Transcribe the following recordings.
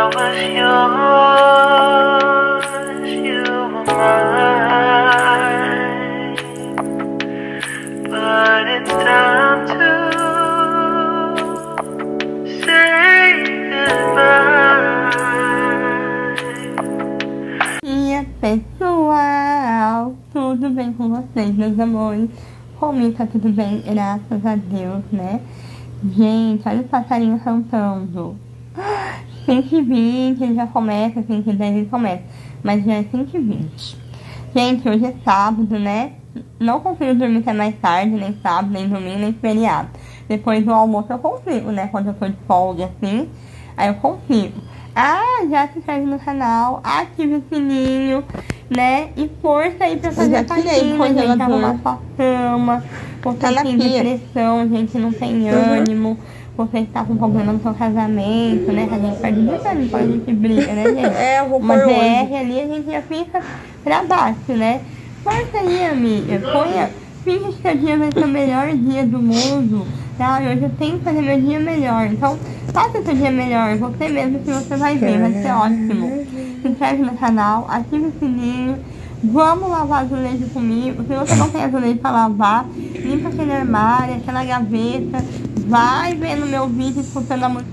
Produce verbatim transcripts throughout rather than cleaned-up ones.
was yours, you were mine, but it's time to say goodbye. E aí, pessoal, tudo bem com vocês, meus amores? Comigo tá tudo bem, graças a Deus, né? Gente, olha o passarinho cantando. cento e vinte, ele já começa, cento e dez ele começa, mas já é cento e vinte. Gente, hoje é sábado, né? Não consigo dormir até mais tarde, nem sábado, nem domingo, nem feriado. Depois do almoço eu consigo, né? Quando eu tô de folga, assim, aí eu consigo. Ah, já se inscreve no canal, ative o sininho, né? E força aí pra fazer a faxina, gente, arrumar sua cama. Você tá tem depressão, gente, não tem ânimo. Você está com problema no seu casamento, né? A gente perde muito ânimo quando a gente briga, né, gente? É, eu vou Uma pôr D hoje. R ali, a gente já fica pra baixo, né? Força aí, amiga. Ponha, finge que seu dia vai ser o melhor dia do mundo, tá? Hoje eu tenho que fazer meu dia melhor. Então, faça seu dia melhor, você mesmo, que você vai ver, vai ser ótimo. Se inscreve no canal, ative o sininho. Vamos lavar azulejo comigo. Se você não tem azulejo pra lavar, limpa aquele armário, aquela gaveta. Vai vendo meu vídeo, escutando a música.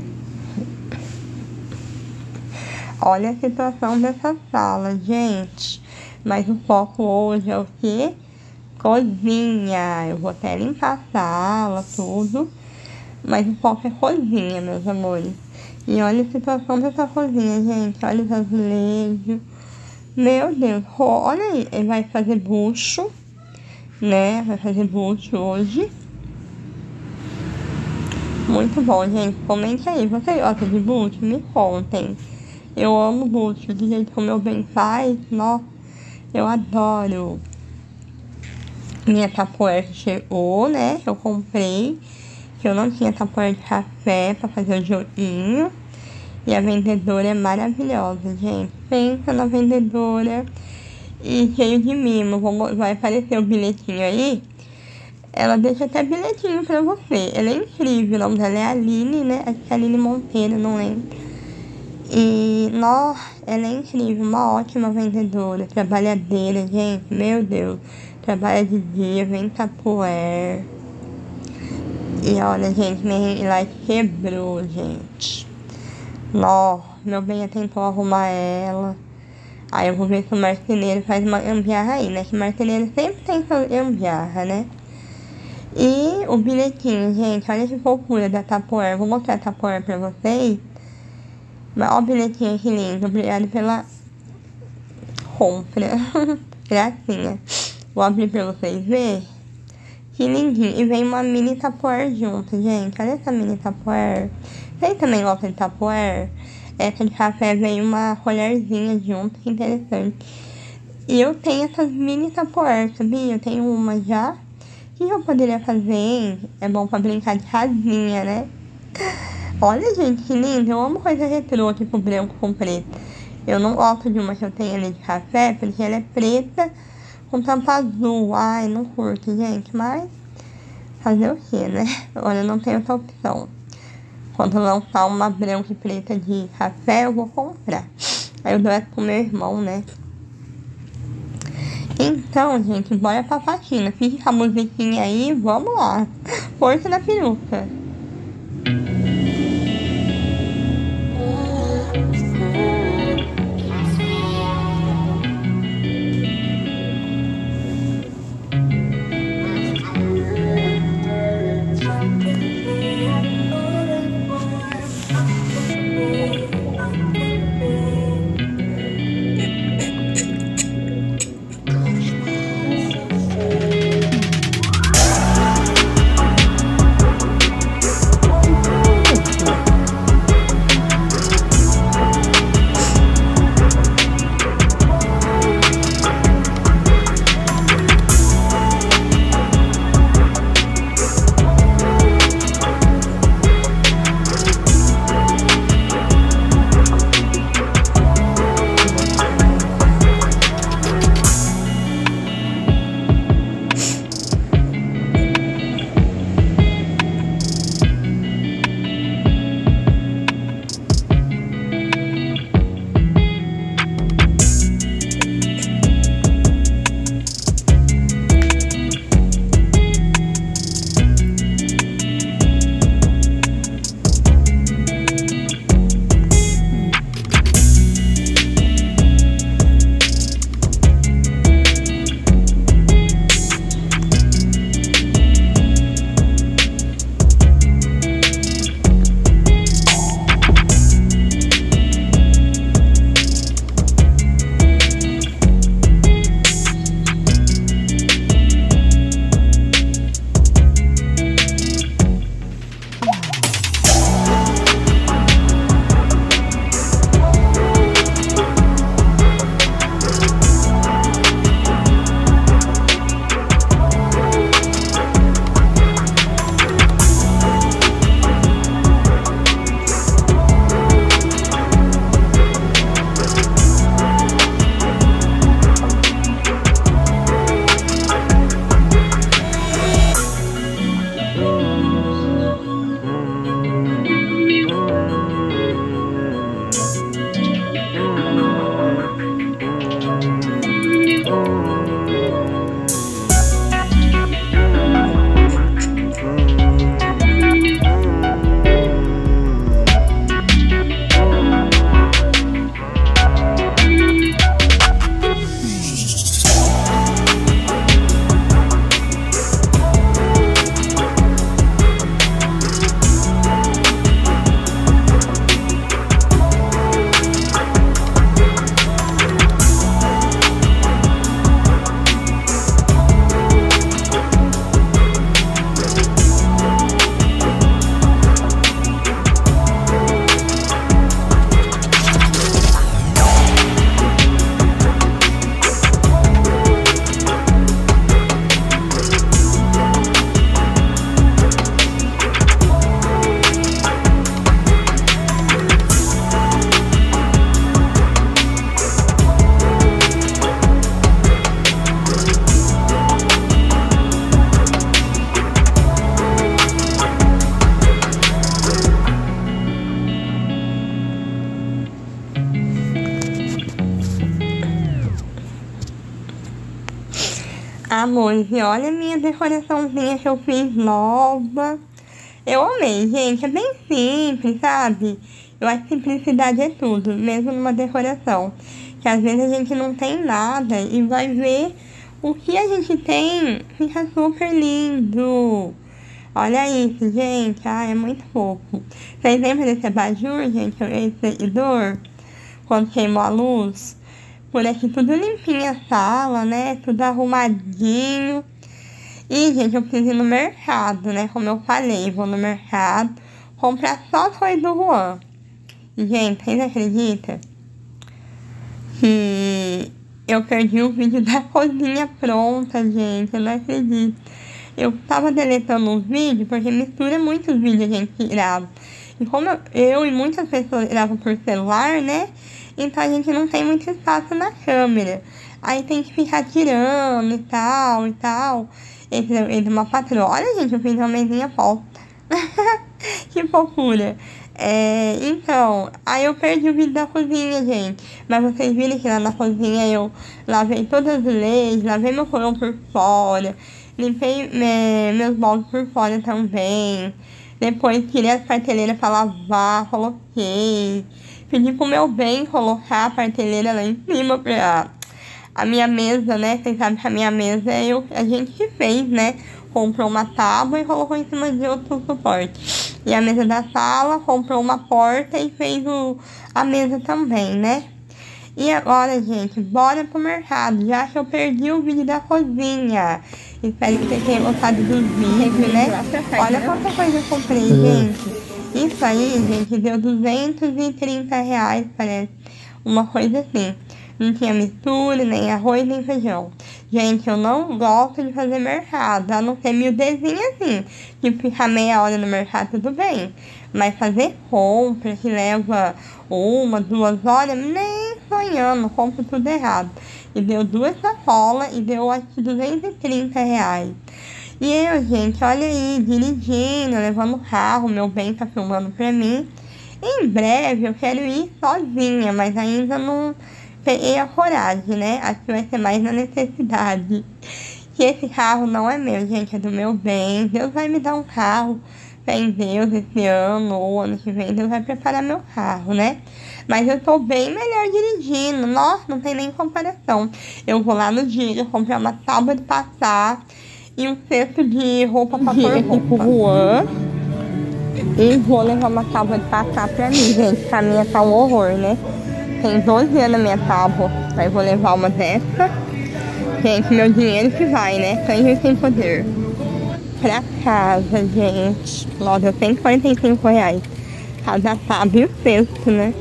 Olha a situação dessa sala, gente. Mas o foco hoje é o quê? Cozinha. Eu vou até limpar a sala, tudo. Mas o foco é cozinha, meus amores. E olha a situação dessa cozinha, gente. Olha os azulejos. Meu Deus. Olha aí. Ele vai fazer bucho, né? Vai fazer bucho hoje. Muito bom, gente. Comente aí. Você gosta de bucho? Me contem. Eu amo bucho. Do jeito que o meu bem faz. Nossa, eu adoro. Minha tapoer chegou, né? Eu comprei. Que eu não tinha tapoer de café pra fazer o joguinho. E a vendedora é maravilhosa, gente. Pensa na vendedora. E cheio de mimo. Vou, vai aparecer o bilhetinho aí. Ela deixa até bilhetinho pra você. Ela é incrível. O nome dela é Aline, né? Acho que é Aline Monteiro, não lembro. E, nossa, ela é incrível. Uma ótima vendedora. Trabalhadeira, gente. Meu Deus. Trabalha de dia, vem tapoer. E olha, gente, minha ring light quebrou, gente. Nossa, meu bem tentou arrumar ela. Aí eu vou ver se o marceneiro faz uma gambiarra aí, né? Que o marceneiro sempre tem sua gambiarra, né? E o bilhetinho, gente, olha que fofura da tapoer. Vou mostrar a tapoer pra vocês. Mas olha o bilhetinho que lindo. Obrigado pela compra. Gracinha. Vou abrir pra vocês verem. Que lindinho. E vem uma mini tapoer junto, gente. Olha essa mini tapoer. Vocês também gostam de tapoer? Essa de café vem uma colherzinha junto. Que interessante. E eu tenho essas mini tapoer, sabia? Eu tenho uma já. O que eu poderia fazer, hein? É bom pra brincar de casinha, né? Olha, gente, que lindo. Eu amo coisa retrô, tipo branco com preto. Eu não gosto de uma que eu tenho ali de café, porque ela é preta com tampa azul. Ai, não curto, gente. Mas fazer o quê, né? Agora eu não tenho essa opção. Quando lançar uma branca e preta de café, eu vou comprar. Aí eu dou essa pro meu irmão, né? Então, gente, bora pra faxina. Fique com a musiquinha aí, vamos lá. Força na peruca. amores, e olha a minha decoraçãozinha que eu fiz nova. Eu amei, gente. É bem simples, sabe? Eu acho que simplicidade é tudo, mesmo numa decoração. Que às vezes a gente não tem nada e vai ver o que a gente tem, fica super lindo. Olha isso, gente. Ah, é muito fofo. Vocês lembram desse abajur, gente? Esse seguidor? Quando queimou a luz? Por aqui tudo limpinho a sala, né? Tudo arrumadinho. E, gente, eu preciso ir no mercado, né? Como eu falei, vou no mercado comprar só as coisas do Juan. E, gente, vocês acreditam que eu perdi o vídeo da cozinha pronta, gente? Eu não acredito. Eu tava deletando os vídeos porque mistura muitos vídeos a gente grava. E como eu, eu e muitas pessoas gravam por celular, né? Então a gente não tem muito espaço na câmera. Aí tem que ficar tirando e tal e tal. Esse é uma patroa. Olha, gente, eu fiz uma mesinha volta. Que fofura. É, então, aí eu perdi o vídeo da cozinha, gente. Mas vocês viram que lá na cozinha eu lavei todas as leis, lavei meu fogão por fora, limpei é, meus baldes por fora também. Depois tirei as prateleiras pra lavar, coloquei. Pedi pro meu bem colocar a prateleira lá em cima pra a minha mesa, né? Vocês sabem que a minha mesa é eu, a gente que fez, né? Comprou uma tábua e colocou em cima de outro suporte. E a mesa da sala comprou uma porta e fez o, a mesa também, né? E agora, gente, bora pro mercado. Já que eu perdi o vídeo da cozinha. Espero que vocês tenham gostado do vídeo, né? Olha quanta coisa eu comprei, gente. Isso aí, gente, deu duzentos e trinta reais, parece. Uma coisa assim. Não tinha mistura, nem arroz, nem feijão. Gente, eu não gosto de fazer mercado, a não ser miudezinho assim. Tipo, ficar meia hora no mercado, tudo bem. Mas fazer compra que leva uma, duas horas, nem sonhando, compro tudo errado. E deu duas sacolas e deu, acho que, duzentos e trinta reais. E eu, gente, olha aí, dirigindo, levando o carro, meu bem tá filmando pra mim. Em breve eu quero ir sozinha, mas ainda não peguei a coragem, né? Acho que vai ser mais na necessidade. Que esse carro não é meu, gente, é do meu bem. Deus vai me dar um carro, fé em Deus, esse ano ou ano que vem, Deus vai preparar meu carro, né? Mas eu tô bem melhor dirigindo, nossa, não tem nem comparação. Eu vou lá no Giga comprar uma tábua de passar e um cesto de roupa pra pôr aqui pro Juan. E vou levar uma tábua de passar pra mim, gente, pra mim tá um horror, né? Tem doze anos a minha tábua, aí vou levar uma dessa. Gente, meu dinheiro que vai, né? Sem sem poder. Pra casa, gente. Logo, deu cento e quarenta e cinco reais. Cada tábua e o cesto, né?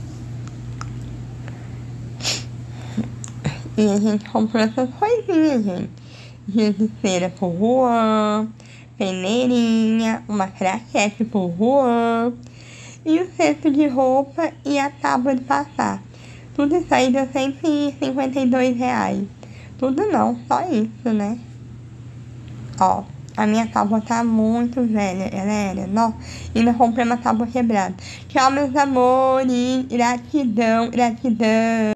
E a gente comprou essas coisinhas, gente. Giz de cera pro Juan, peneirinha, uma craquete pro Juan, e o cesto de roupa e a tábua de passar. Tudo isso aí deu cento e cinquenta e dois reais. Tudo não, só isso, né? Ó, a minha tábua tá muito velha, ela era, nossa, ainda comprei uma tábua quebrada. Tchau, meus amores, gratidão, gratidão.